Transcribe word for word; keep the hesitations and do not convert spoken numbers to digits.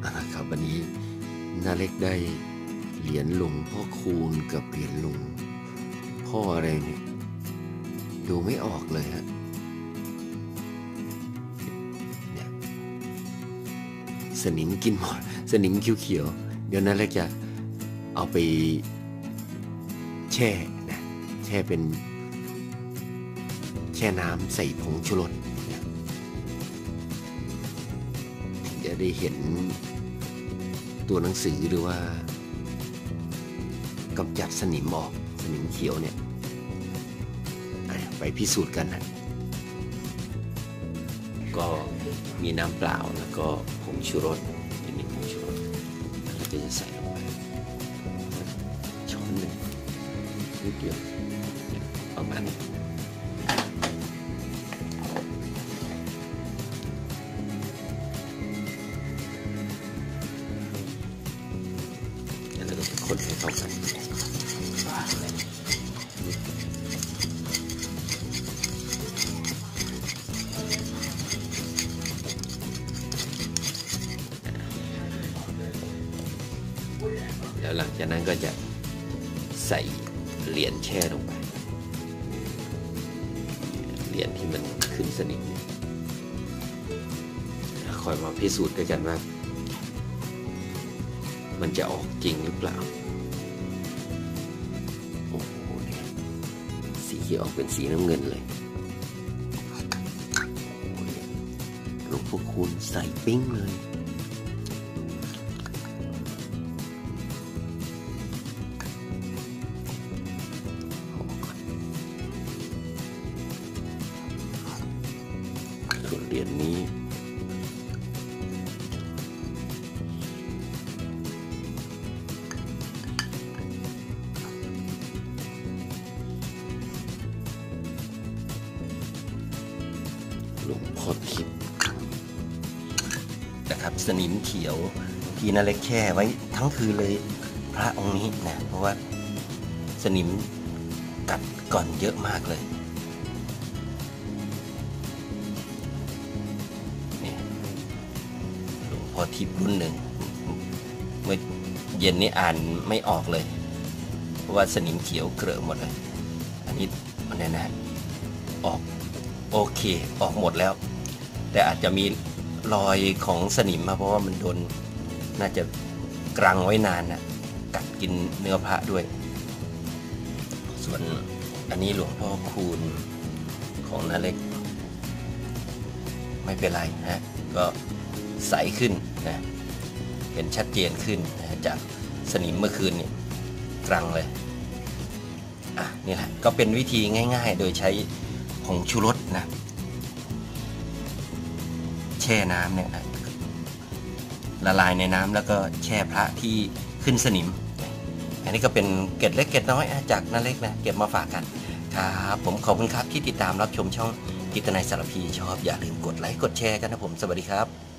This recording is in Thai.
ครับวันนี้นาเล็กได้เหรียญหลวงพ่อคูณกับเหรียญหลวงพ่ออะไรเนี่ยดูไม่ออกเลยฮะเนี่ยสนิมกินหมดสนิมเขียวๆเดี๋ยวนาเล็กจะเอาไปแช่นะแช่เป็นแช่น้ำใส่ผงชูรสจะได้เห็นตัวหนังสือหรือว่ากำจัดสนิมออกสนิมเขียวเนี่ยไปพิสูจน์กันนะก็มีน้ำเปล่าแล้วก็ผงชูรสนิดผงชูรสแล้วก็จะใส่ลงไปช้อนหนึ่งนิดเดียวประมาณนี้แล้วก็คนให้เข้ากันแล้วหลังจากนั้นก็จะใส่เหรียญแช่ลงไปเหรียญที่มันขึ้นสนิมคอยมาพิสูจน์ด้วยกันว่ามันจะออกจริงหรือเปล่าโอ้โหเนี่ยสีออกเป็นสีน้ำเงินเลยหลวงพ่อคูณใส่ปิ้งเลยส่วนเหรียญนี้หลวงพ่อทิพย์นะครับสนิมเขียวที่นาเล็กแช่ไว้ทั้งคืนเลยพระองค์นี้นะเพราะว่าสนิมกัดก่อนเยอะมากเลยนี่หลวงพ่อทิพย์รุ่นหนึ่งเมื่อเย็นนี้อ่านไม่ออกเลยเพราะว่าสนิมเขียวเกลือหมดเลยอันนี้มันเนี่ยนะออกโอเคออกหมดแล้วแต่อาจจะมีรอยของสนิมมาเพราะว่ามันโดนน่าจะกรังไว้นานนะกัดกินเนื้อพระด้วยส่วนอันนี้หลวงพ่อคูณของนาเล็กไม่เป็นไรนะก็ใสขึ้นนะเห็นชัดเจนขึ้นนะจากสนิมเมื่อคืนนี่กรังเลยอ่ะนี่แหละก็เป็นวิธีง่ายๆโดยใช้ผงชูรสนะแช่น้ำเนี่ยนะละลายในน้ำแล้วก็แช่พระที่ขึ้นสนิมอันนี้ก็เป็นเกร็ดเล็กเกร็ดน้อยจากนาเล็กนะเก็บมาฝากกันครับผมขอบคุณครับที่ติดตามรับชมช่องกิตนัยสารพีชอบอย่าลืมกดไลค์กดแชร์กันนะผมสวัสดีครับ